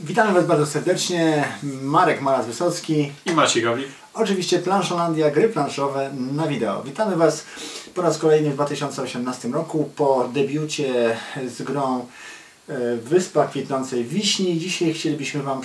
Witamy Was bardzo serdecznie. Marek Maras-Wysocki i Maciej Gawlik. Oczywiście Planszolandia, gry planszowe na wideo. Witamy Was po raz kolejny w 2018 roku po debiucie z grą Wyspa Kwitnącej Wiśni. Dzisiaj chcielibyśmy Wam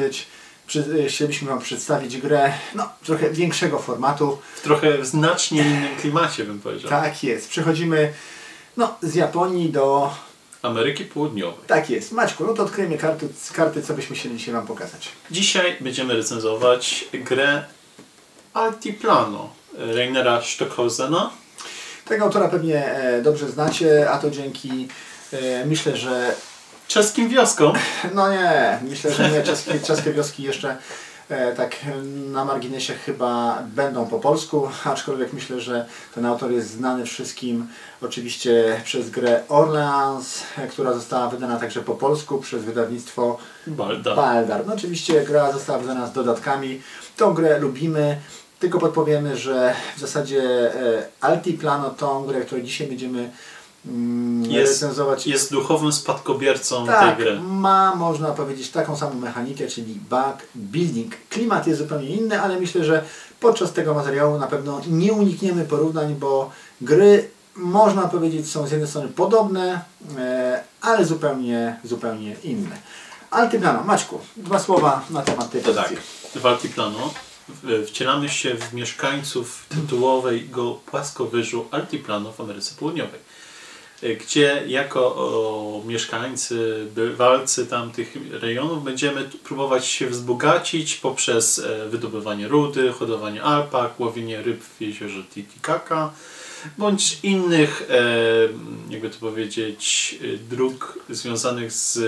przedstawić grę trochę większego formatu. W trochę znacznie innym klimacie, bym powiedział. Tak jest. Przechodzimy z Japonii do Ameryki Południowej. Tak jest. Maćku, to odkryjmy karty, co byśmy chcieli dzisiaj Wam pokazać. Dzisiaj będziemy recenzować grę Altiplano Rainera Stockhausena. Tego autora pewnie dobrze znacie, a to dzięki, myślę, że... czeskim wioskom? No nie, myślę, że nie. Czeskie wioski jeszcze tak na marginesie chyba będą po polsku, aczkolwiek myślę, że ten autor jest znany wszystkim oczywiście przez grę Orleans, która została wydana także po polsku przez wydawnictwo Baldar. No oczywiście gra została wydana z dodatkami. Tą grę lubimy, tylko podpowiemy, że w zasadzie Altiplano, tą grę, którą dzisiaj będziemy recenzować, jest duchowym spadkobiercą tej gry. Ma, można powiedzieć, taką samą mechanikę, czyli backbuilding. Klimat jest zupełnie inny, ale myślę, że podczas tego materiału na pewno nie unikniemy porównań, bo gry, można powiedzieć, są z jednej strony podobne, ale zupełnie inne. Altiplano, Maćku, dwa słowa na temat tej pozycji. Tak, w Altiplano wcielamy się w mieszkańców tytułowego płaskowyżu Altiplano w Ameryce Południowej, gdzie jako mieszkańcy, bywalcy tamtych rejonów będziemy próbować się wzbogacić poprzez wydobywanie rudy, hodowanie alpak, łowienie ryb w jeziorze Titicaca bądź innych, jakby to powiedzieć, dróg związanych z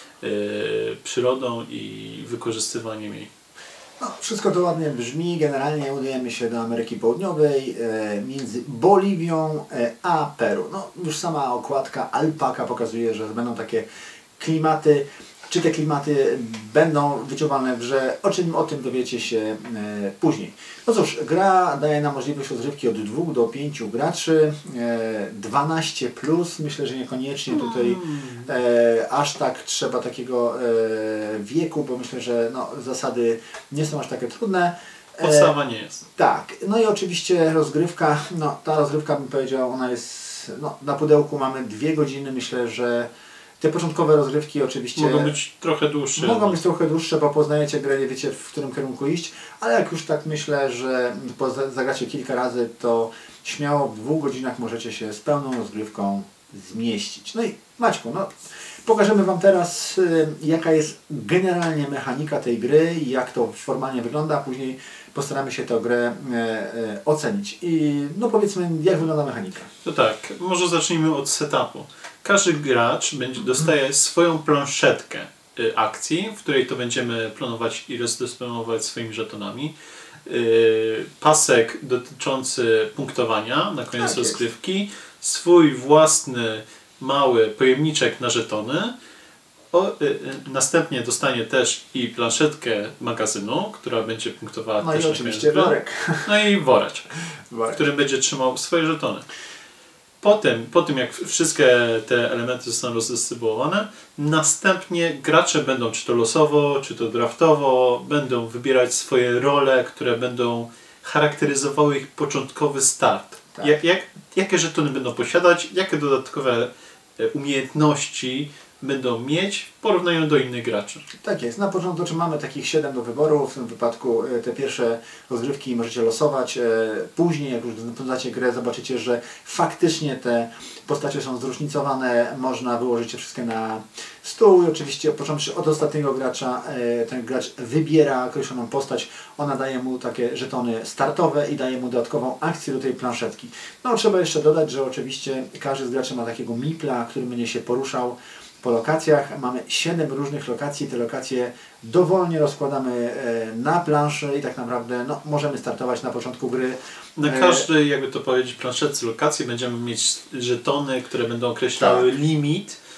przyrodą i wykorzystywaniem jej. Wszystko to ładnie brzmi. Generalnie udajemy się do Ameryki Południowej, między Boliwią a Peru. Już sama okładka alpaka pokazuje, że będą takie klimaty. Czy te klimaty będą wyczuwalne w grze? O tym dowiecie się później. No cóż, gra daje nam możliwość rozgrywki od 2 do 5 graczy, 12+, myślę, że niekoniecznie tutaj aż tak trzeba takiego wieku, bo myślę, że zasady nie są aż takie trudne. Podstawa nie jest. Tak, i oczywiście rozgrywka, ta rozgrywka, bym powiedział, ona jest, na pudełku mamy 2 godziny, myślę, że te początkowe rozgrywki oczywiście mogą być trochę dłuższe. Bo poznajecie grę, nie wiecie, w którym kierunku iść, ale jak już tak myślę, że zagracie kilka razy, to śmiało w 2 godzinach możecie się z pełną rozgrywką zmieścić. No i Maćku, pokażemy Wam teraz, jaka jest generalnie mechanika tej gry i jak to formalnie wygląda, a później postaramy się tę grę ocenić. I powiedzmy, jak wygląda mechanika. To tak, może zacznijmy od setupu. Każdy gracz dostaje swoją planszetkę akcji, w której to będziemy planować i rozdysponować swoimi żetonami. Pasek dotyczący punktowania na koniec rozgrywki, swój własny mały pojemniczek na żetony. Następnie dostanie też i planszetkę magazynu, która będzie punktowała też i oczywiście worek. I woreczek, w którym będzie trzymał swoje żetony. Po tym jak wszystkie te elementy zostaną rozdystrybuowane, następnie gracze będą, czy to losowo, czy to draftowo, będą wybierać swoje role, które będą charakteryzowały ich początkowy start. Tak. Jakie żetony będą posiadać, jakie dodatkowe umiejętności będą mieć w porównaniu do innych graczy. Tak jest. Na początku mamy takich 7 do wyboru. W tym wypadku te pierwsze rozgrywki możecie losować. Później, jak już poznacie grę, zobaczycie, że faktycznie te postacie są zróżnicowane. Można wyłożyć je wszystkie na stół i oczywiście począwszy od ostatniego gracza, ten gracz wybiera określoną postać. Ona daje mu takie żetony startowe i daje mu dodatkową akcję do tej planszetki. Trzeba jeszcze dodać, że oczywiście każdy z graczy ma takiego mipla, który będzie się poruszał po lokacjach. Mamy 7 różnych lokacji. Te lokacje dowolnie rozkładamy na planszy i tak naprawdę możemy startować na początku gry. Na każdej, jakby to powiedzieć, planszetce lokacji będziemy mieć żetony, które będą określały limit,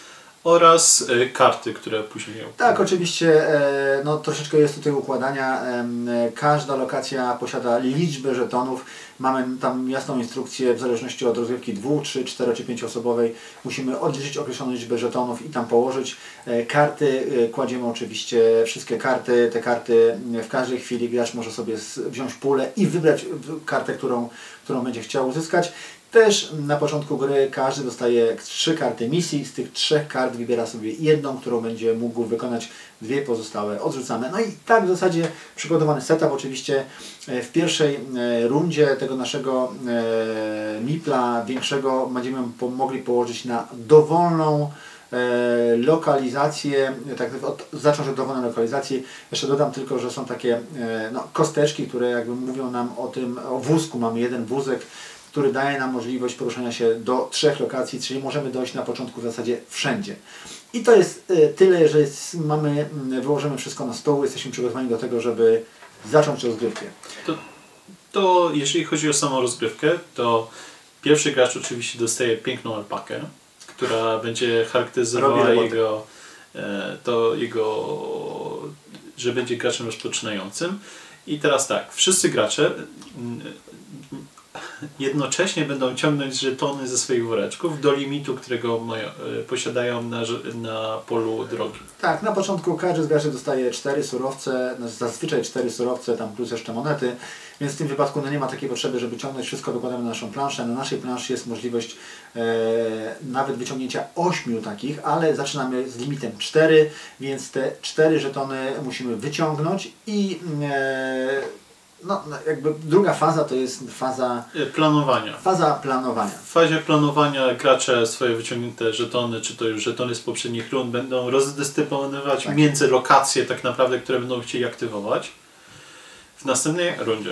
oraz karty, które później... Tak, oczywiście no, troszeczkę jest tutaj układania. Każda lokacja posiada liczbę żetonów. Mamy tam jasną instrukcję w zależności od rozgrywki 2, 3, 4 czy 5 osobowej. Musimy odliczyć określoną liczbę żetonów i tam położyć. Karty kładziemy oczywiście, wszystkie karty. Te karty w każdej chwili gracz może sobie wziąć pulę i wybrać kartę, którą będzie chciał uzyskać. Też na początku gry każdy dostaje 3 karty misji. Z tych 3 kart wybiera sobie jedną, którą będzie mógł wykonać, 2 pozostałe odrzucamy. No i tak w zasadzie przygotowany setup. Oczywiście w pierwszej rundzie tego naszego mipla większego będziemy mogli położyć na dowolną lokalizację, tak zacząć od dowolnej lokalizacji. Jeszcze dodam tylko, że są takie no, kosteczki, które jakby mówią nam o wózku. Mamy jeden wózek, który daje nam możliwość poruszania się do 3 lokacji, czyli możemy dojść na początku w zasadzie wszędzie. I to jest tyle, że wyłożymy wszystko na stół, jesteśmy przygotowani do tego, żeby zacząć rozgrywkę. To jeżeli chodzi o samą rozgrywkę, to pierwszy gracz oczywiście dostaje piękną alpakę, która będzie charakteryzowała że będzie graczem rozpoczynającym. I teraz tak, wszyscy gracze jednocześnie będą ciągnąć żetony ze swoich woreczków do limitu, którego posiadają na polu drogi. Tak, na początku każdy z graczy dostaje 4 surowce, zazwyczaj 4 surowce, tam plus jeszcze monety, więc w tym wypadku no nie ma takiej potrzeby, żeby ciągnąć wszystko, wykładamy na naszą planszę. Na naszej planszy jest możliwość nawet wyciągnięcia 8 takich, ale zaczynamy z limitem 4, więc te 4 żetony musimy wyciągnąć i no, jakby druga faza to jest faza planowania. W fazie planowania gracze swoje wyciągnięte żetony, czy to już żetony z poprzednich rund, będą rozdysponowywać między lokacje tak naprawdę, które będą chcieli aktywować w następnej rundzie.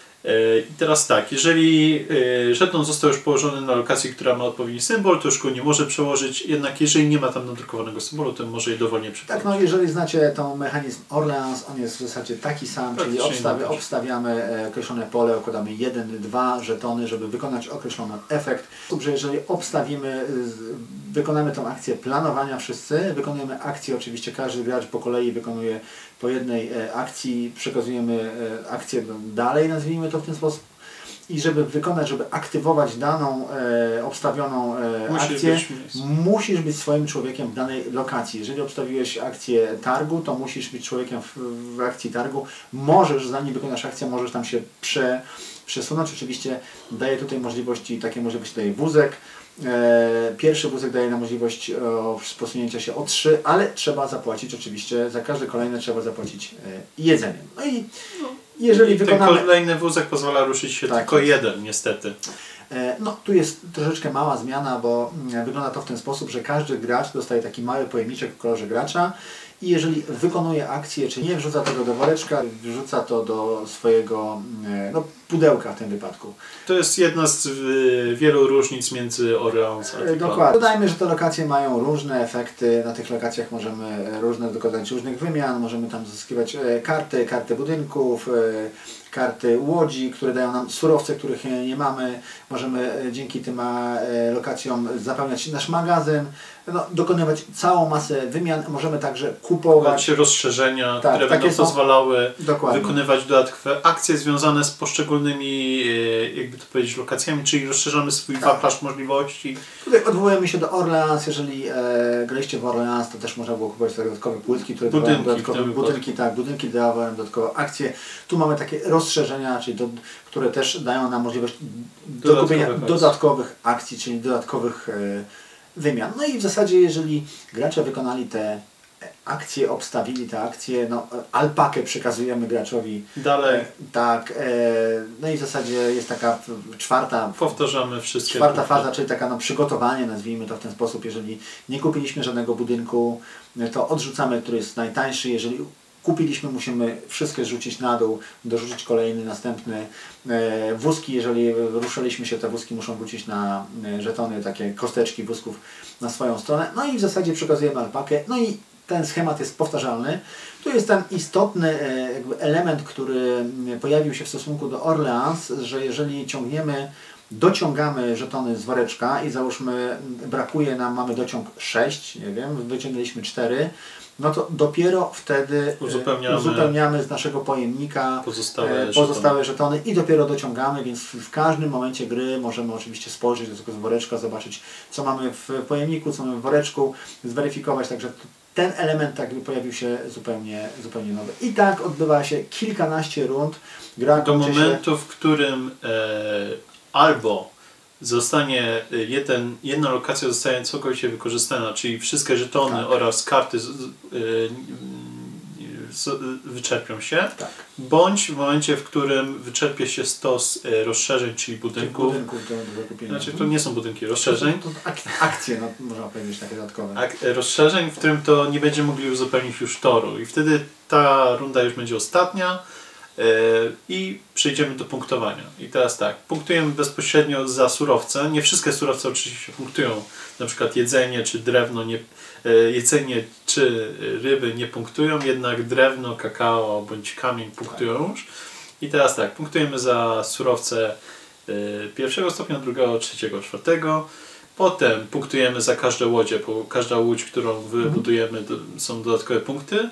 I teraz tak, jeżeli żeton został już położony na lokacji, która ma odpowiedni symbol, to już go nie może przełożyć, jednak jeżeli nie ma tam nadrukowanego symbolu, to może je dowolnie przełożyć. Tak, no jeżeli znacie ten mechanizm Orleans, on jest w zasadzie taki sam, czyli obstawiamy określone pole, układamy 1-2 żetony, żeby wykonać określony efekt. Że jeżeli wykonamy tą akcję planowania wszyscy, wykonujemy akcję, oczywiście każdy gracz po kolei wykonuje po jednej akcji, przekazujemy akcję dalej, nazwijmy to w ten sposób. I żeby aktywować daną obstawioną akcję, musisz być swoim człowiekiem w danej lokacji. Jeżeli obstawiłeś akcję targu, to musisz być człowiekiem w akcji targu. Możesz, zanim wykonasz akcję, możesz tam się przesunąć. Oczywiście daje tutaj takie możliwości daje wózek. Pierwszy wózek daje nam możliwość posunięcia się o 3, ale trzeba zapłacić oczywiście, za każde kolejne trzeba zapłacić jedzeniem. No i jeżeli wykonamy... Ten kolejny wózek pozwala ruszyć się tylko jeden, niestety. No tu jest troszeczkę mała zmiana, bo wygląda to w ten sposób, że każdy gracz dostaje taki mały pojemniczek w kolorze gracza i jeżeli wykonuje akcję, czy nie wrzuca tego do woreczka, wrzuca to do swojego pudełka w tym wypadku. To jest jedna z wielu różnic między Orleans a dokładnie. Dodajmy, że te lokacje mają różne efekty. Na tych lokacjach możemy dokonać różnych wymian, możemy tam zyskiwać karty budynków, karty łodzi, które dają nam surowce, których nie mamy. Możemy dzięki tym lokacjom zapełniać nasz magazyn, dokonywać całą masę wymian. Możemy także kupować rozszerzenia, które będą pozwalały wykonywać dodatkowe akcje związane z poszczególnymi, jakby to powiedzieć, lokacjami, czyli rozszerzamy swój wachlarz możliwości. Tutaj odwołujemy się do Orleans. Jeżeli graliście w Orleans, to też można było kupować dodatkowe płytki, które dawają budynki dawają dodatkowe akcje. Tu mamy takie rozszerzenia, czyli które też dają nam możliwość do kupienia dodatkowych akcji, czyli dodatkowych wymian. No i w zasadzie, jeżeli gracze wykonali te akcje, obstawili te akcje, alpakę przekazujemy graczowi dalej. No i w zasadzie jest taka czwarta faza, czyli taka przygotowanie, nazwijmy to w ten sposób. Jeżeli nie kupiliśmy żadnego budynku, to odrzucamy, który jest najtańszy. Jeżeli kupiliśmy, musimy wszystkie zrzucić na dół, dorzucić kolejny, następny. Wózki, jeżeli ruszyliśmy się, te wózki muszą wrócić na żetony, takie kosteczki wózków na swoją stronę. No i w zasadzie przekazujemy alpakę. No i ten schemat jest powtarzalny. Tu jest ten istotny element, który pojawił się w stosunku do Orleans, że jeżeli ciągniemy dociągamy żetony z woreczka i załóżmy brakuje nam, mamy dociąg 6, nie wiem, wyciągnęliśmy 4, no to dopiero wtedy uzupełniamy z naszego pojemnika pozostałe żetony i dopiero dociągamy, więc w każdym momencie gry możemy oczywiście spojrzeć do tego woreczka, zobaczyć co mamy w pojemniku, co mamy w woreczku, zweryfikować, także ten element tak pojawił się zupełnie nowy. I tak odbywa się kilkanaście rund. Gra do momentu, w którym albo zostanie jedna lokacja zostaje całkowicie wykorzystana, czyli wszystkie żetony oraz karty wyczerpią się, bądź w momencie, w którym wyczerpie się stos rozszerzeń, czyli budynków do wykupienia. Znaczy to nie są budynki rozszerzeń. To akcje, no, można powiedzieć, takie dodatkowe. Rozszerzeń, w którym to nie będziemy mogli uzupełnić już toru i wtedy ta runda już będzie ostatnia i przejdziemy do punktowania. I teraz tak, punktujemy bezpośrednio za surowce. Nie wszystkie surowce oczywiście punktują, na przykład jedzenie czy drewno, jedzenie czy ryby nie punktują, jednak drewno, kakao bądź kamień punktują już. I teraz tak, punktujemy za surowce pierwszego stopnia, drugiego, trzeciego, czwartego. Potem punktujemy za każde łodzie, bo każda łódź, którą wybudujemy, są dodatkowe punkty.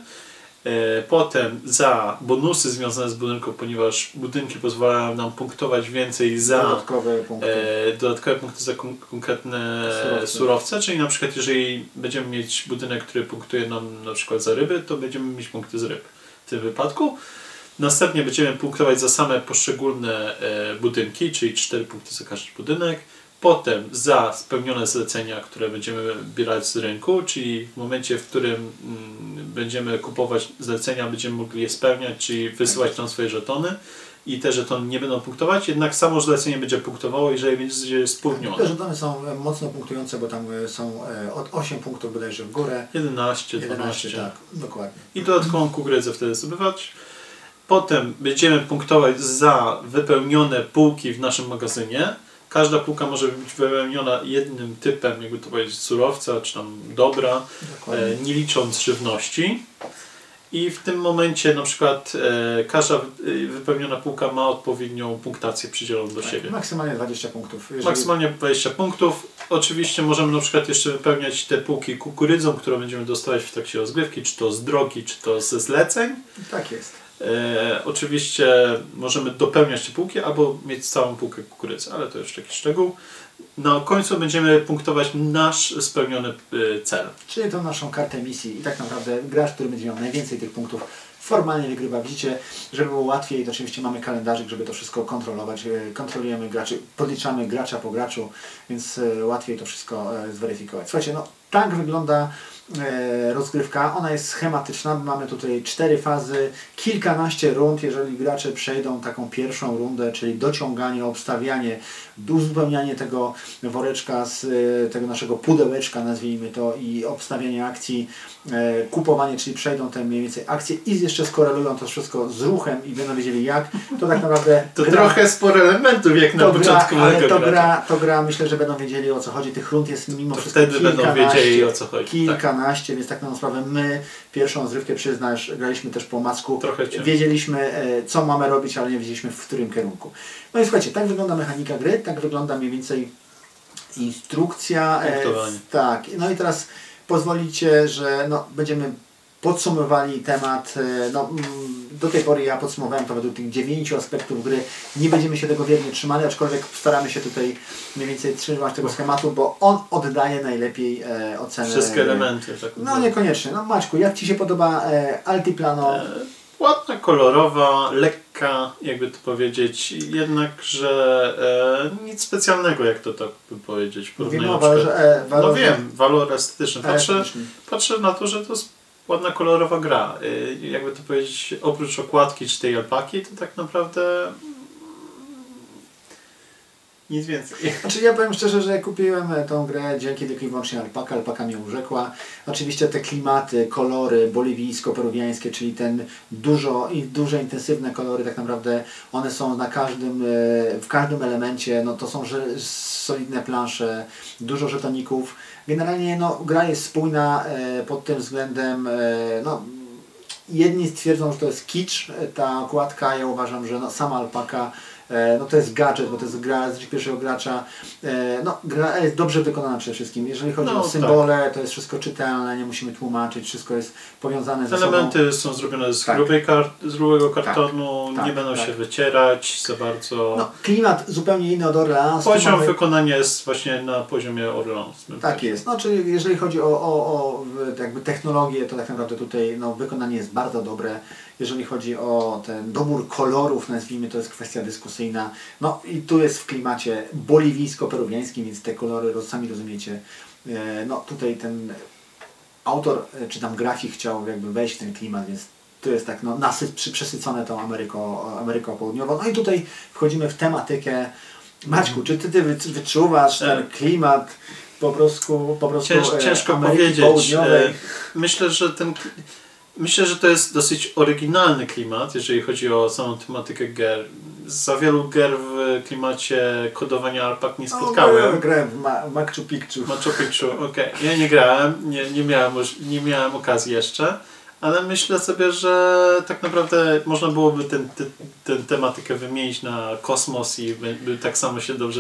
Potem za bonusy związane z budynką, ponieważ budynki pozwalają nam punktować więcej za dodatkowe punkty za konkretne surowce, czyli na przykład jeżeli będziemy mieć budynek, który punktuje nam na przykład za ryby, to będziemy mieć punkty z ryb w tym wypadku. Następnie będziemy punktować za same poszczególne budynki, czyli 4 punkty za każdy budynek. Potem za spełnione zlecenia, które będziemy bierać z rynku, czyli w momencie, w którym będziemy kupować zlecenia, będziemy mogli je spełniać, czyli wysyłać nam swoje żetony i te żetony nie będą punktować, jednak samo zlecenie będzie punktowało, jeżeli będzie spełnione. Te żetony są mocno punktujące, bo tam są od 8 punktów bodajże w górę. 11, 12. Tak, dokładnie. I dodatkową kukurydzę wtedy zdobywać. Potem będziemy punktować za wypełnione półki w naszym magazynie. Każda półka może być wypełniona jednym typem, jakby to powiedzieć, surowca czy tam dobra, nie licząc żywności. I w tym momencie na przykład każda wypełniona półka ma odpowiednią punktację przydzieloną do siebie. Maksymalnie 20 punktów. Maksymalnie 20 punktów. Oczywiście możemy na przykład jeszcze wypełniać te półki kukurydzą, którą będziemy dostawać w trakcie rozgrywki, czy to z drogi, czy to ze zleceń. Tak jest. Oczywiście możemy dopełniać te półki albo mieć całą półkę kukurydzy, ale to już taki szczegół. Na końcu będziemy punktować nasz spełniony cel. Czyli tą naszą kartę misji i tak naprawdę gracz, który będzie miał najwięcej tych punktów, formalnie wygrywa. Widzicie, żeby było łatwiej, to oczywiście mamy kalendarzyk, żeby to wszystko kontrolować. Kontrolujemy graczy, podliczamy gracza po graczu, więc łatwiej to wszystko zweryfikować. Słuchajcie, no tak wygląda rozgrywka. Ona jest schematyczna. Mamy tutaj 4 fazy, kilkanaście rund. Jeżeli gracze przejdą taką pierwszą rundę, czyli dociąganie, obstawianie, uzupełnianie tego woreczka z tego naszego pudełeczka, nazwijmy to, i obstawianie akcji, kupowanie, czyli przejdą te mniej więcej akcje i jeszcze skorelują to wszystko z ruchem i będą wiedzieli jak, to tak naprawdę to trochę sporo elementów jak na początku. Ale to gra, myślę, że będą wiedzieli o co chodzi. Tych rund jest mimo to wszystko wtedy będą wiedzieli o co chodzi. Kilkanaście, więc tak na sprawę my pierwszą rozrywkę, przyznasz, graliśmy też po omacku. Wiedzieliśmy co mamy robić, ale nie wiedzieliśmy w którym kierunku. No i słuchajcie, tak wygląda mechanika gry, tak wygląda mniej więcej instrukcja. Tak, no i teraz pozwolicie, że no, będziemy podsumowali temat. No, do tej pory ja podsumowałem to według tych 9 aspektów gry. Nie będziemy się tego wiernie trzymali, aczkolwiek staramy się tutaj mniej więcej trzymać tego schematu, bo on oddaje najlepiej ocenę. Wszystkie elementy. Tak no niekoniecznie. No Maćku, jak Ci się podoba Altiplano? Ładna, kolorowa, lekka, jakby to powiedzieć, jednakże nic specjalnego, jak to tak by powiedzieć. Mówimy o walorze, no wiem, walor estetyczny. Patrzę na to, że to jest ładna, kolorowa gra. Jakby to powiedzieć, oprócz okładki czy tej alpaki, to tak naprawdę nic więcej. Znaczy ja powiem szczerze, że kupiłem tą grę dzięki tylko i wyłącznie alpaka. Alpaka mnie urzekła. Oczywiście te klimaty, kolory boliwijsko-peruwiańskie, czyli ten duże intensywne kolory, tak naprawdę one są w każdym elemencie. No to są solidne plansze, dużo żetoników. Generalnie no, gra jest spójna pod tym względem. No, jedni twierdzą, że to jest kicz, ta okładka. Ja uważam, że no, sama alpaka No to jest gadżet, bo to jest gra z pierwszego gracza. No, gra jest dobrze wykonana przede wszystkim. Jeżeli chodzi o symbole, to jest wszystko czytelne, nie musimy tłumaczyć, wszystko jest powiązane ze sobą. Elementy są zrobione z grubego kartonu, nie będą się wycierać za bardzo. No, klimat zupełnie inny od Orleans. Poziom wykonania jest właśnie na poziomie Orleans. Tak jest. No, czyli jeżeli chodzi o jakby technologię, to tak naprawdę tutaj no, wykonanie jest bardzo dobre. Jeżeli chodzi o ten dobór kolorów, nazwijmy, to jest kwestia dyskusyjna. No i tu jest w klimacie boliwijsko-peruwiańskim, więc te kolory sami rozumiecie. No tutaj ten autor, czy tam grafik chciał jakby wejść w ten klimat, więc tu jest tak no, przesycone tą Ameryką Południową. No i tutaj wchodzimy w tematykę. Maćku, czy ty wyczuwasz ten klimat po prostu Ciężko Ameryki powiedzieć. Południowej? Myślę, że to jest dosyć oryginalny klimat, jeżeli chodzi o samą tematykę gier. Za wielu gier w klimacie kodowania alpak nie spotkałem. Grałem w Machu Picchu. Machu Picchu, okej. Ja nie grałem, nie miałem okazji jeszcze, ale myślę sobie, że tak naprawdę można byłoby tę tematykę wymienić na kosmos i by tak samo się dobrze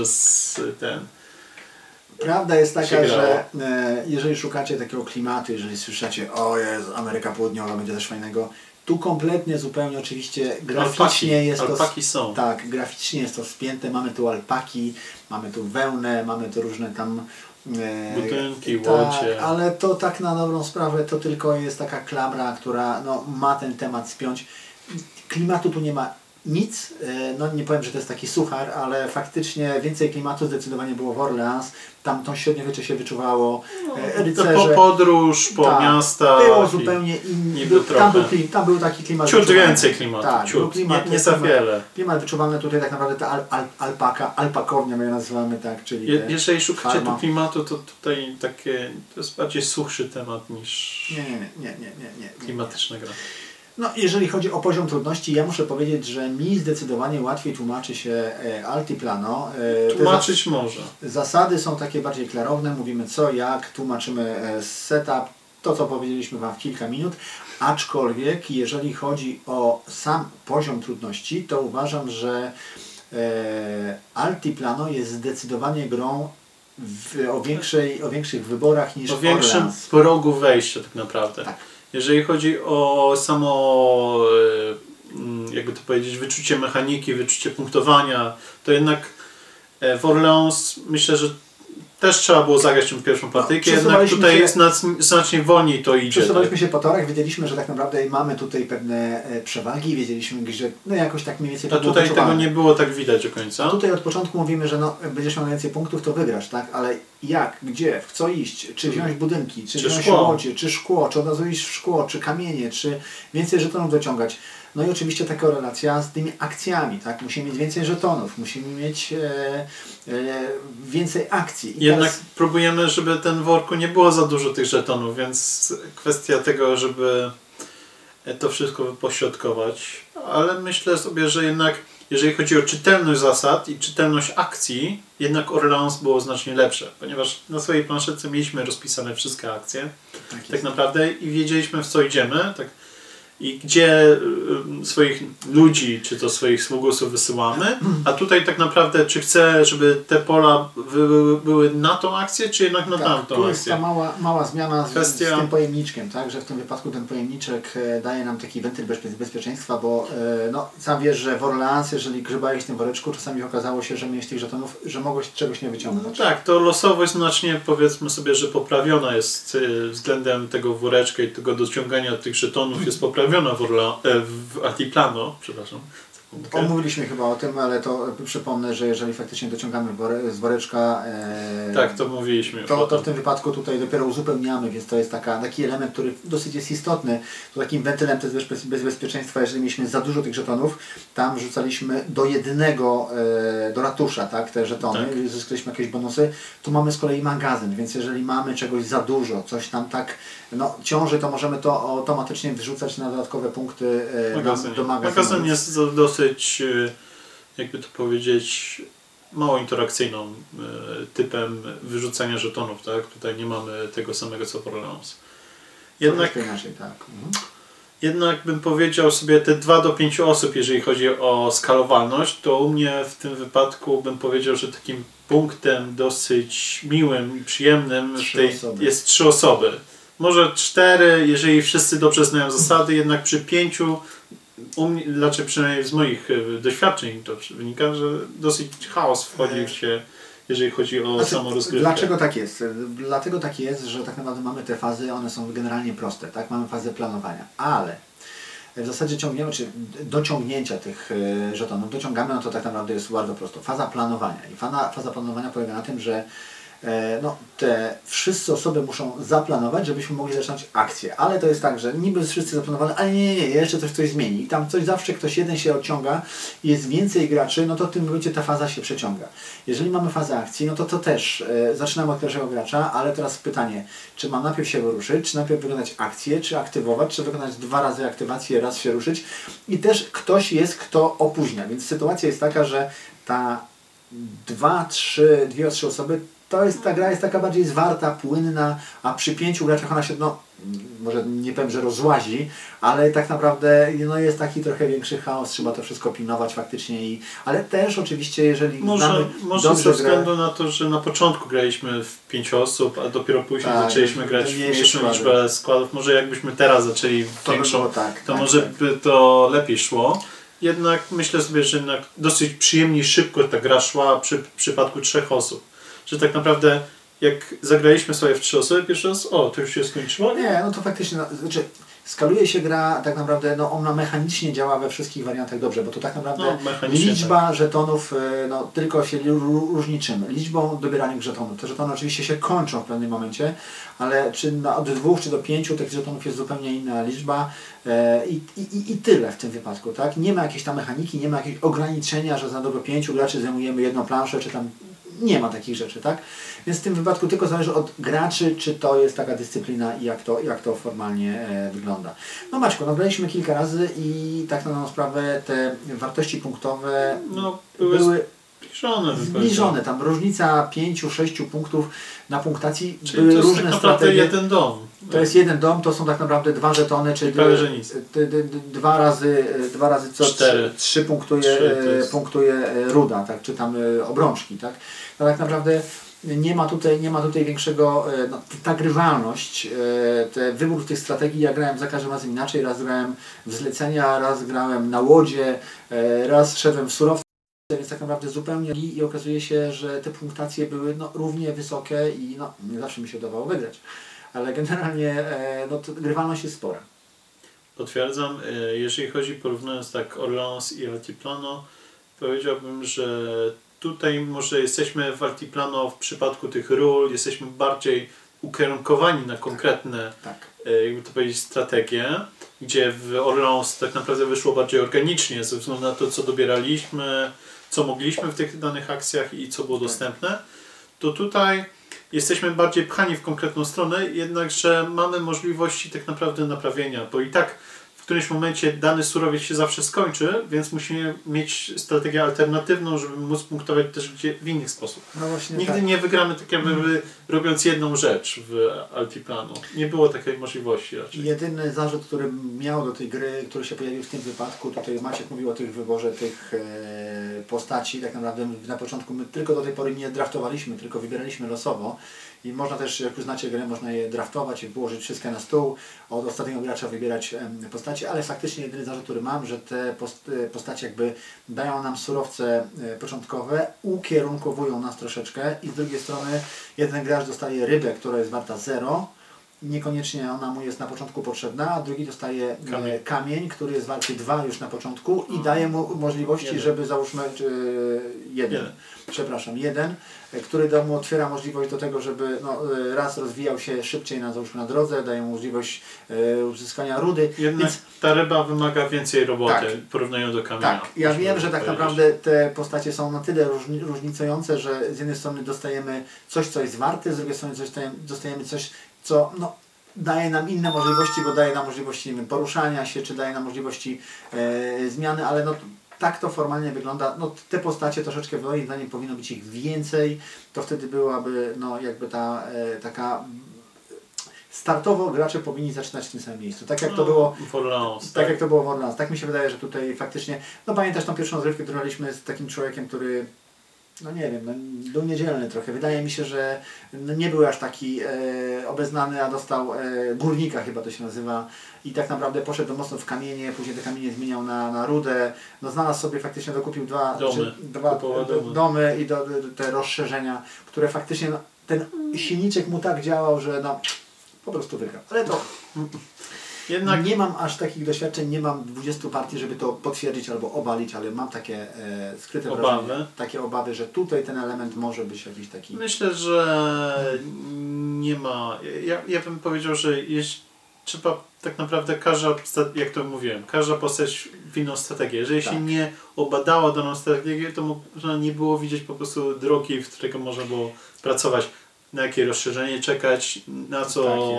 Prawda jest taka, że jeżeli szukacie takiego klimatu, jeżeli słyszycie, o jest Ameryka Południowa, będzie coś fajnego, tu kompletnie, zupełnie oczywiście graficznie jest to... Alpaki są. Tak, graficznie jest to spięte, mamy tu alpaki, mamy tu wełnę, mamy tu różne tam... budynki, tak, łodzie. ale to tak na dobrą sprawę to tylko jest taka klamra, która no, ma ten temat spiąć. Klimatu tu nie ma nic, no nie powiem, że to jest taki suchar, ale faktycznie więcej klimatu zdecydowanie było w Orleans. Tam to średniowiecze się wyczuwało, rycerze. Podróż po miastach. Było zupełnie inny. Tam był taki klimat. Ciut więcej klimatu. Tak, ciut. Klimat, nie za wiele. Klimat wyczuwalny tutaj tak naprawdę ta alpakownia, my je nazywamy tak, czyli jeżeli szukacie tu klimatu, to tutaj to jest bardziej suchszy temat niż nie. klimatyczna gra. No, jeżeli chodzi o poziom trudności, ja muszę powiedzieć, że mi zdecydowanie łatwiej tłumaczy się Altiplano. Tłumaczyć może. Zasady są takie bardziej klarowne, mówimy co, jak, tłumaczymy setup, to co powiedzieliśmy Wam w kilka minut, aczkolwiek jeżeli chodzi o sam poziom trudności, to uważam, że Altiplano jest zdecydowanie grą o większych wyborach niż o większym Orleans. progu wejścia tak naprawdę. Tak. Jeżeli chodzi o samo, jakby to powiedzieć, wyczucie mechaniki, wyczucie punktowania, to jednak w Orleans myślę, że też trzeba było zagrać tę pierwszą partyjkę, jednak tutaj jest znacznie wolniej to idzie. Przesuwaliśmy się po torach, wiedzieliśmy, że tak naprawdę mamy tutaj pewne przewagi, wiedzieliśmy, że no jakoś tak mniej więcej to było tutaj tego nie było tak widać do końca. A tutaj od początku mówimy, że no, będziesz miał więcej punktów, to wygrasz, tak? Ale jak, gdzie, w co iść, czy wziąć budynki, czy wziąć łodzie, czy szkło, czy od razu iść w szkło, czy kamienie, czy więcej żetonów dociągać. No i oczywiście ta korelacja z tymi akcjami, tak? Musimy mieć więcej żetonów, musimy mieć więcej akcji. Jednak próbujemy, żeby ten worku nie było za dużo tych żetonów, więc kwestia tego, żeby to wszystko wypośrodkować. Ale myślę sobie, że jednak jeżeli chodzi o czytelność zasad i czytelność akcji, jednak Orleans było znacznie lepsze, ponieważ na swojej planszetce mieliśmy rozpisane wszystkie akcje, tak naprawdę, i wiedzieliśmy, w co idziemy, tak, i gdzie swoich ludzi, czy to swoich sługusów wysyłamy, a tutaj tak naprawdę, czy chcę, żeby te pola były na tą akcję, czy jednak na tamtą akcję. Tu jest ta mała zmiana z tym pojemniczkiem, tak? Że w tym wypadku ten pojemniczek daje nam taki wentyl bezpieczeństwa, bo no, sam wiesz, że w Orleans, jeżeli grzebałeś w tym woreczku, czasami okazało się, że miałeś tych żetonów, że mogłeś czegoś nie wyciągnąć. No tak, to losowość znacznie, powiedzmy sobie, że poprawiona jest względem tego woreczka i tego dociągania tych żetonów jest poprawiona w Altiplano, przepraszam. Mówiliśmy chyba o tym, ale to przypomnę, że jeżeli faktycznie dociągamy z woreczka, tak, to mówiliśmy. To w tym wypadku tutaj dopiero uzupełniamy, więc to jest taki element, który dosyć jest istotny. To takim wentylem to jest bezpieczeństwa, jeżeli mieliśmy za dużo tych żetonów, tam rzucaliśmy do jednego do ratusza, tak, te żetony, tak. Zyskaliśmy jakieś bonusy. Tu mamy z kolei magazyn, więc jeżeli mamy czegoś za dużo, coś tam tak ciąży, to możemy to automatycznie wrzucać na dodatkowe punkty do magazynu. Magazyn jest dosyć, jakby to powiedzieć, mało interakcyjną typem wyrzucania żetonów, tak? Tutaj nie mamy tego samego co w Orleans. Jednak inaczej, tak. Jednak bym powiedział sobie te 2 do 5 osób, jeżeli chodzi o skalowalność, to u mnie w tym wypadku bym powiedział, że takim punktem dosyć miłym i przyjemnym jest 3 osoby. Może 4, jeżeli wszyscy dobrze znają zasady, jednak przy 5, znaczy przynajmniej z moich doświadczeń to wynika, że dosyć chaos wchodzi w się, jeżeli chodzi o samą rozgrywkę. Dlaczego tak jest? Dlatego tak jest, że tak naprawdę mamy te fazy, one są generalnie proste, tak? Mamy fazę planowania, ale w zasadzie ciągniemy, czy dociągnięcia tych żetonów dociągamy, no to tak naprawdę jest bardzo prosto. Faza planowania. I faza planowania polega na tym, że no, te wszyscy osoby muszą zaplanować, żebyśmy mogli zacząć akcję. Ale to jest tak, że niby wszyscy zaplanowali, ale nie, jeszcze coś zmieni. I tam zawsze ktoś jeden się odciąga i jest więcej graczy, no to w tym momencie ta faza się przeciąga. Jeżeli mamy fazę akcji, no to też zaczynamy od pierwszego gracza, ale teraz pytanie, czy mam najpierw się wyruszyć, czy najpierw wykonać akcję, czy aktywować, czy wykonać 2 razy aktywację, raz się ruszyć. I też ktoś jest, kto opóźnia. Więc sytuacja jest taka, że ta 2-3 osoby, ta gra jest taka bardziej zwarta, płynna, a przy 5 graczach ona się, no może nie powiem, że rozłazi, ale tak naprawdę no, jest taki trochę większy chaos, trzeba to wszystko pilnować faktycznie, ale też oczywiście jeżeli może ze względu na to, że na początku graliśmy w 5 osób, a dopiero później zaczęliśmy grać w mniejszą liczbę składów, może jakbyśmy teraz zaczęli większą, może by to lepiej szło. Jednak myślę sobie, że jednak dosyć przyjemnie i szybko ta gra szła w przypadku 3 osób. Że tak naprawdę jak zagraliśmy sobie w 3 osoby pierwszy raz, to już się skończyło? Nie, no to faktycznie, znaczy skaluje się gra tak naprawdę, no ona mechanicznie działa we wszystkich wariantach dobrze, bo to tak naprawdę liczba żetonów, no tylko się różni czym? Liczbą dobieranych żetonów. Te żetony oczywiście się kończą w pewnym momencie, ale czy od 2 czy do 5 tych żetonów jest zupełnie inna liczba i tyle w tym wypadku, tak? Nie ma jakiejś tam mechaniki, nie ma jakiegoś ograniczenia, że za do 5 graczy zajmujemy jedną planszę, czy tam nie ma takich rzeczy, tak? Więc w tym wypadku tylko zależy od graczy, czy to jest taka dyscyplina i jak to formalnie wygląda. No Maćku, no graliśmy kilka razy i tak na dobrą sprawę te wartości punktowe były zbliżone. Tam różnica 5-6 punktów na punktacji. Czyli były to jest różne tak naprawdę strategie. Jeden dom. To jest jeden dom, to są tak naprawdę 2 żetony, czyli 2 razy co 3 punktuje ruda, tak, czy tam obrączki, tak. No tak naprawdę nie ma tutaj większego, ta grywalność, wybór tych strategii, ja grałem za każdym razem inaczej, raz grałem w zlecenia, raz grałem na łodzie, raz szedłem w surowce, więc tak naprawdę zupełnie i okazuje się, że te punktacje były równie wysokie i nie zawsze mi się udawało wygrać. Ale generalnie grywalność jest spora. Potwierdzam. Jeżeli chodzi, porównując tak Orleans i Altiplano, powiedziałbym, że tutaj może jesteśmy w Altiplano w przypadku tych ról, jesteśmy bardziej ukierunkowani na konkretne, jakby to powiedzieć, strategie, gdzie w Orleans tak naprawdę wyszło bardziej organicznie, ze względu na to, co dobieraliśmy, co mogliśmy w tych danych akcjach i co było dostępne, to tutaj jesteśmy bardziej pchani w konkretną stronę, jednakże mamy możliwości tak naprawdę naprawienia, bo i tak w którymś momencie dany surowiec się zawsze skończy, więc musimy mieć strategię alternatywną, żeby móc punktować też w inny sposób. No właśnie nigdy nie wygramy tak jakby robiąc jedną rzecz w Altiplano. Nie było takiej możliwości raczej. Jedyny zarzut, który miał do tej gry, który się pojawił w tym wypadku, tutaj Maciek mówił o tych wyborze tych postaci, tak naprawdę na początku my tylko do tej pory nie draftowaliśmy, tylko wybieraliśmy losowo. I można też, jak już znacie grę, można je draftować i położyć wszystkie na stół, od ostatniego gracza wybierać postaci, ale faktycznie jedyny zarzut, który mam, że te postacie jakby dają nam surowce początkowe, ukierunkowują nas troszeczkę i z drugiej strony jeden gracz dostaje rybę, która jest warta 0, niekoniecznie ona mu jest na początku potrzebna, a drugi dostaje kamień, który jest warty 2 już na początku i daje mu możliwości, żeby załóżmy jeden, który mu otwiera możliwość do tego, żeby raz rozwijał się szybciej załóżmy na drodze, daje mu możliwość uzyskania rudy. Jednak ta ryba wymaga więcej roboty, porównując do kamienia. Tak, ja wiem, że tak naprawdę te postacie są na tyle różnicujące, że z jednej strony dostajemy coś, co jest warte, z drugiej strony dostajemy coś, co daje nam inne możliwości, bo daje nam możliwości poruszania się, czy daje nam możliwości zmiany, ale tak to formalnie wygląda. Te postacie troszeczkę moim zdaniem powinno być ich więcej, to wtedy byłaby jakby ta taka startowo gracze powinni zaczynać w tym samym miejscu. Tak jak to było w Orleans. tak jak to było w Orleans. Tak mi się wydaje, że tutaj faktycznie, no pamiętasz tą pierwszą rozgrywkę, którą graliśmy z takim człowiekiem, który, no nie wiem, no, był niedzielny trochę. Wydaje mi się, że no, nie był aż taki obeznany, a dostał górnika, chyba to się nazywa, i tak naprawdę poszedł mocno w kamienie, później te kamienie zmieniał na rudę, no znalazł sobie faktycznie, dokupił dwa domy i te rozszerzenia, które faktycznie, no, ten silniczek mu tak działał, że no, po prostu wygrał. Ale to jednak nie mam aż takich doświadczeń, nie mam 20 partii, żeby to potwierdzić albo obalić, ale mam takie skryte wrażenie, takie obawy, że tutaj ten element może być jakiś taki... Myślę, że nie ma... Ja bym powiedział, że trzeba tak naprawdę jak to mówiłem, każda postać w inną strategię. Jeżeli się nie obadała daną strategię, to można nie było widzieć po prostu drogi, w którego można było pracować, na jakie rozszerzenie czekać, na co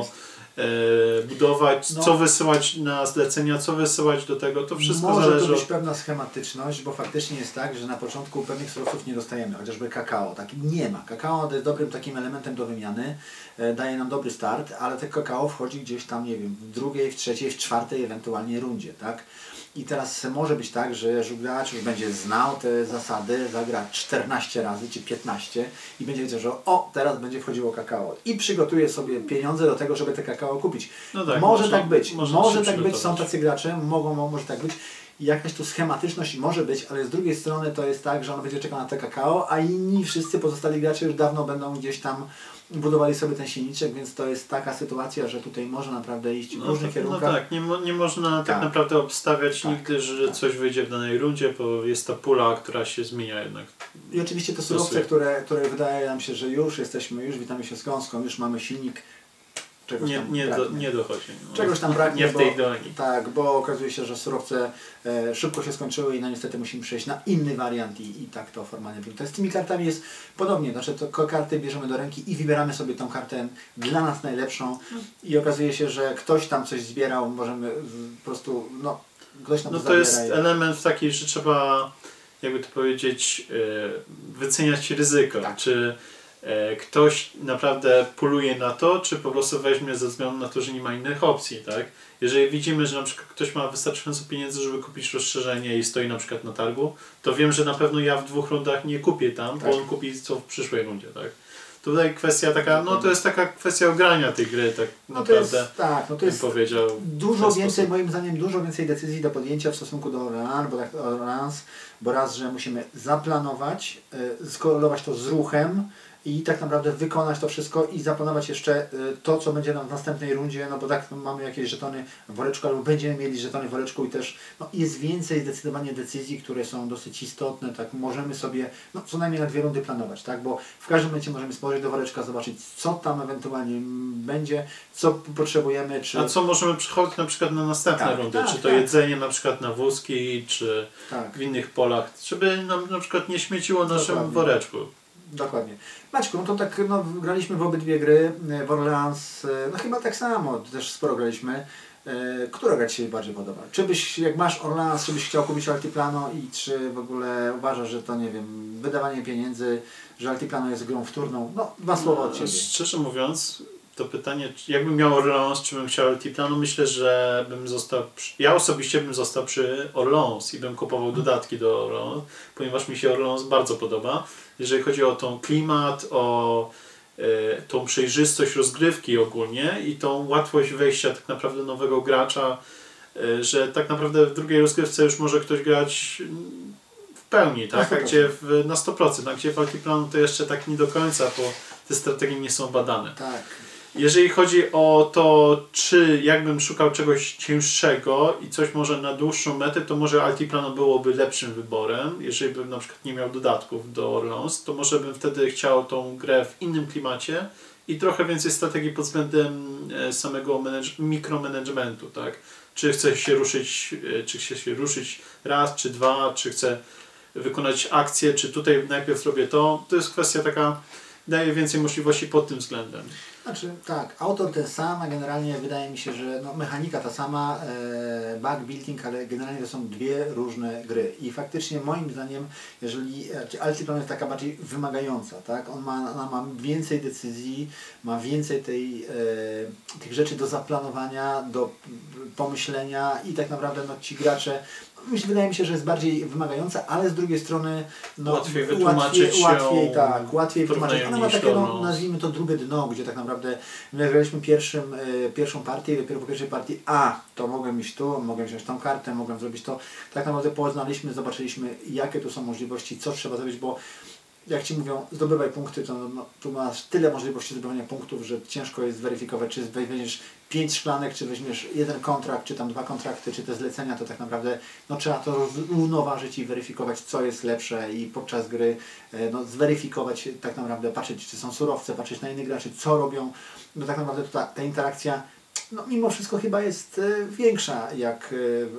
budować, co wysyłać na zlecenia, co wysyłać do tego, to wszystko może zależy. Może to być pewna schematyczność, bo faktycznie jest tak, że na początku pewnych surowców nie dostajemy, chociażby kakao, tak nie ma. Kakao jest dobrym takim elementem do wymiany, daje nam dobry start, ale te kakao wchodzi gdzieś tam, nie wiem, w drugiej, w trzeciej, w czwartej ewentualnie rundzie, tak? I teraz może być tak, że gracz już będzie znał te zasady, zagra 14 razy czy 15 i będzie wiedział, że teraz będzie wchodziło kakao. I przygotuje sobie pieniądze do tego, żeby te kakao kupić. No tak, może tak być, są tacy gracze, może tak być. Jakaś tu schematyczność może być, ale z drugiej strony to jest tak, że on będzie czekał na te kakao, a inni wszyscy pozostali gracze już dawno będą gdzieś tam budowali sobie ten silniczek, więc to jest taka sytuacja, że tutaj może naprawdę iść w różnych kierunkach. No tak, nie można tak naprawdę obstawiać nigdy, że coś wyjdzie w danej rundzie, bo jest ta pula, która się zmienia jednak. I oczywiście te surowce, które wydaje nam się, że już witamy się z gąską, już mamy silnik. Nie dochodzi. No. Czegoś tam braknie. Nie w tej doni. Tak, bo okazuje się, że surowce szybko się skończyły i niestety musimy przejść na inny wariant i tak to formalnie wygląda. Z tymi kartami jest podobnie, znaczy to karty bierzemy do ręki i wybieramy sobie tą kartę dla nas najlepszą i okazuje się, że ktoś tam coś zbierał, możemy po prostu, ktoś tam to jest element taki, że trzeba, jakby to powiedzieć, wyceniać ryzyko. Tak. Czy ktoś naprawdę poluje na to, czy po prostu weźmie ze względu na to, że nie ma innych opcji, tak? Jeżeli widzimy, że na przykład ktoś ma wystarczająco pieniędzy, żeby kupić rozszerzenie i stoi na przykład na targu, to wiem, że na pewno ja w 2 rundach nie kupię tam, bo on kupi co w przyszłej rundzie, tak? Tutaj kwestia taka, to jest taka kwestia ogrania tej gry, tak naprawdę. To jest powiedział. Dużo więcej, moim zdaniem, dużo więcej decyzji do podjęcia w stosunku do Orleans, bo raz, że musimy zaplanować, skorelować to z ruchem, i tak naprawdę wykonać to wszystko i zaplanować jeszcze to, co będzie nam w następnej rundzie, bo tak mamy jakieś żetony w woreczku, albo będziemy mieli żetony w woreczku i też jest więcej zdecydowanie decyzji, które są dosyć istotne, tak możemy sobie co najmniej na 2 rundy planować, tak, bo w każdym momencie możemy spojrzeć do woreczka, zobaczyć, co tam ewentualnie będzie, co potrzebujemy, czy... A co możemy przechodzić na przykład na następne rundy, czy to jedzenie na przykład na wózki, czy w innych polach, żeby nam na przykład nie śmieciło naszym woreczku. Dokładnie. Maćku, to tak, graliśmy w obydwie gry, w Orleans, chyba tak samo, też sporo graliśmy. Która gra Ci się bardziej podoba? Czy byś, jak masz Orleans, czy byś chciał kupić Altiplano i czy w ogóle uważasz, że to, nie wiem, wydawanie pieniędzy, że Altiplano jest grą wtórną? 2 słowa od Ciebie. Szczerze mówiąc, to pytanie, jakbym miał Orleans, czy bym chciał Altiplano, myślę, że ja osobiście bym został przy Orleans i bym kupował dodatki do Orleans, ponieważ mi się Orleans bardzo podoba. Jeżeli chodzi o tą klimat, o tą przejrzystość rozgrywki ogólnie i tą łatwość wejścia tak naprawdę nowego gracza, że tak naprawdę w drugiej rozgrywce już może ktoś grać w pełni, tak? Na 100%, a gdzie w Altiplano to jeszcze tak nie do końca, bo te strategie nie są badane. Tak. Jeżeli chodzi o to, czy jakbym szukał czegoś cięższego i coś może na dłuższą metę, to może Altiplano byłoby lepszym wyborem. Jeżeli bym na przykład nie miał dodatków do Orleans, to może bym wtedy chciał tą grę w innym klimacie i trochę więcej strategii pod względem samego mikromanagementu, tak? Czy chcę się ruszyć raz, czy 2, czy chcę wykonać akcję, czy tutaj najpierw robię to. To jest kwestia taka daje więcej możliwości pod tym względem. Znaczy tak, autor ten sam, a generalnie wydaje mi się, że no, mechanika ta sama, bug building, ale generalnie to są dwie różne gry. I faktycznie moim zdaniem, jeżeli Altiplano jest taka bardziej wymagająca, tak? Ona ma więcej decyzji, ma więcej tych rzeczy do zaplanowania, do pomyślenia i tak naprawdę no, ci gracze, wydaje mi się, że jest bardziej wymagająca, ale z drugiej strony no, łatwiej wytłumaczyć łatwiej wytłumaczyć. Ona ma takie, no, nazwijmy to drugie dno, gdzie tak naprawdę my graliśmy pierwszą partię i dopiero po pierwszej partii to mogłem iść tu, mogłem wziąć tą kartę, mogłem zrobić to. Tak naprawdę poznaliśmy, zobaczyliśmy jakie tu są możliwości, co trzeba zrobić, bo jak Ci mówią, zdobywaj punkty, to no, tu masz tyle możliwości zdobywania punktów, że ciężko jest zweryfikować, czy weźmiesz 5 szklanek, czy weźmiesz jeden kontrakt, czy tam 2 kontrakty, czy te zlecenia, to tak naprawdę no, trzeba to równoważyć i weryfikować, co jest lepsze i podczas gry no, zweryfikować, tak naprawdę patrzeć, czy są surowce, patrzeć na innych graczy, co robią. No tak naprawdę ta interakcja no, mimo wszystko chyba jest większa jak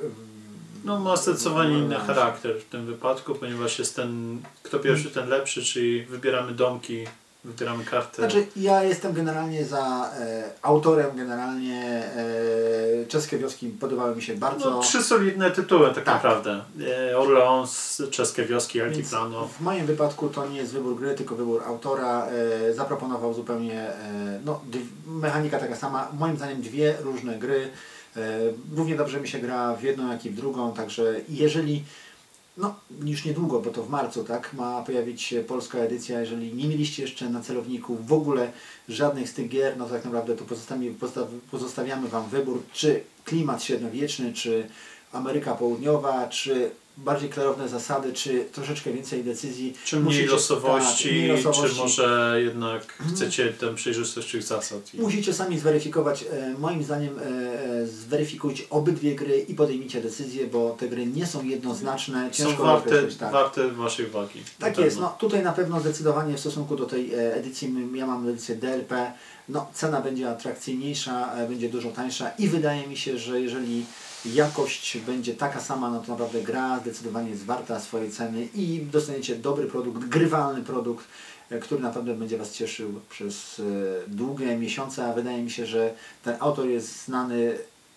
no ma zdecydowanie inny charakter w tym wypadku, ponieważ jest ten, kto pierwszy, ten lepszy, czyli wybieramy domki, wybieramy karty. Znaczy ja jestem generalnie za autorem, generalnie Czeskie Wioski podobały mi się bardzo. No 3 solidne tytuły tak naprawdę. Orleans, Czeskie Wioski, Altiplano. W moim wypadku to nie jest wybór gry, tylko wybór autora. Zaproponował zupełnie, no mechanika taka sama, moim zdaniem dwie różne gry. Równie dobrze mi się gra w jedną, jak i w drugą, także jeżeli, no już niedługo, bo to w marcu, tak, ma pojawić się polska edycja, jeżeli nie mieliście jeszcze na celowniku w ogóle żadnych z tych gier, no to tak naprawdę to pozostawiamy Wam wybór, czy klimat średniowieczny, czy Ameryka Południowa, czy bardziej klarowne zasady, czy troszeczkę więcej decyzji. Czy mniej losowości, czy może jednak chcecie tę przejrzystość tych zasad? Musicie sami zweryfikować, moim zdaniem zweryfikujcie obydwie gry i podejmijcie decyzję, bo te gry nie są jednoznaczne. Ciężko są warte Waszej uwagi. Tak jest, no tutaj na pewno zdecydowanie w stosunku do tej edycji, ja mam edycję DLP, no cena będzie atrakcyjniejsza, będzie dużo tańsza i wydaje mi się, że jeżeli jakość będzie taka sama, no to naprawdę gra zdecydowanie jest warta swojej ceny i dostaniecie dobry produkt, grywalny produkt, który naprawdę będzie Was cieszył przez długie miesiące, a wydaje mi się, że ten autor jest znany.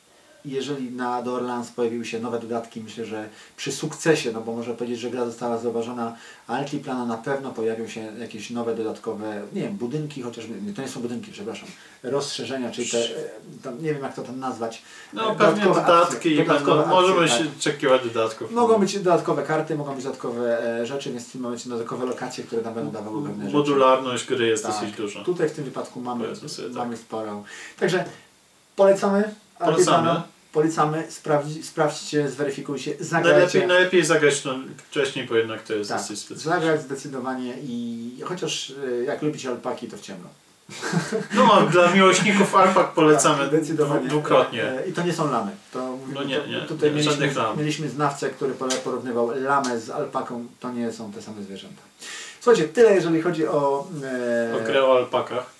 Jeżeli na The Orleans pojawiły się nowe dodatki, myślę, że przy sukcesie, no bo można powiedzieć, że gra została zauważona, Altiplano na pewno pojawią się jakieś nowe dodatkowe, nie wiem, budynki, chociaż to nie są budynki, przepraszam, rozszerzenia, czyli te, tam, nie wiem jak to tam nazwać. No pewnie dodatki i możemy się oczekiwać dodatków. Mogą być dodatkowe karty, mogą być dodatkowe rzeczy, więc w tym momencie dodatkowe lokacje, które nam będą dawały pewne rzeczy. Modularność gry jest dosyć duża. Tutaj w tym wypadku mamy sporo. Także polecamy. Polecamy, sprawdźcie, zweryfikujcie, zagrajcie. Najlepiej zagrać wcześniej, bo jednak to jest dosyć specyficzne. Zagrać zdecydowanie i chociaż jak lubicie alpaki, to w ciemno. No, dla miłośników alpak polecamy dwukrotnie. I to nie są lamy. To, no nie, tutaj mieliśmy znawcę, który porównywał lamę z alpaką. To nie są te same zwierzęta. Słuchajcie, tyle jeżeli chodzi o grę o alpakach.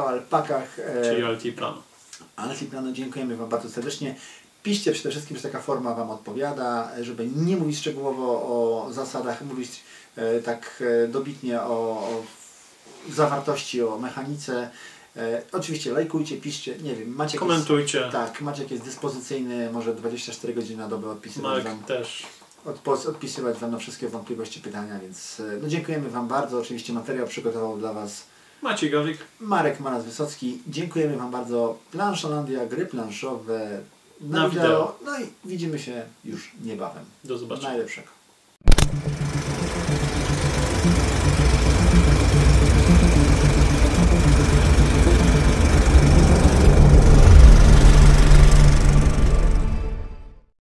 Czyli Altiplano. Altiplano, dziękujemy Wam bardzo serdecznie. Piszcie przede wszystkim, że taka forma Wam odpowiada, żeby nie mówić szczegółowo o zasadach, mówić tak dobitnie o zawartości, o mechanice. Oczywiście lajkujcie, piszcie, nie wiem, macie komentujcie. Tak, Maciek jest dyspozycyjny, może 24 godziny na dobę odpisywać Wam. Też. Odpisywać Wam na wszystkie wątpliwości, pytania, więc no, dziękujemy Wam bardzo. Oczywiście materiał przygotował dla Was Maciej Gawlik. Marek Maras-Wysocki. Dziękujemy Wam bardzo. Planszolandia, gry planszowe na wideo. No i widzimy się już niebawem. Do zobaczenia. Najlepszego.